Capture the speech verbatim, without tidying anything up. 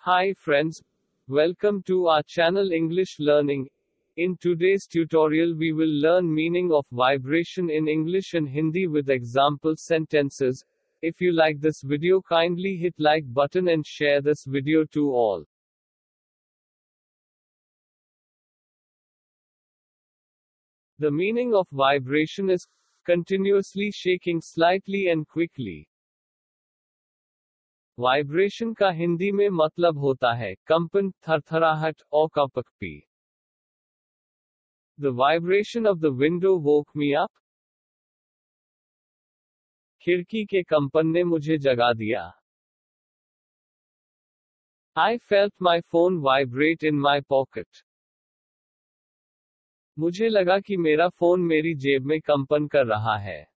Hi friends, welcome to our channel English Learning. In today's tutorial we will learn meaning of vibration in English and Hindi with example sentences. If you like this video, kindly hit like button and share this video to all. The meaning of vibration is continuously shaking slightly and quickly. Vibration का हिंदी में मतलब होता है कंपन, थरथराहट और कपकपी. The vibration of the window woke me up. खिड़की के कंपन ने मुझे जगा दिया. I felt my phone vibrate in my pocket. मुझे लगा कि मेरा फोन मेरी जेब में कंपन कर रहा है.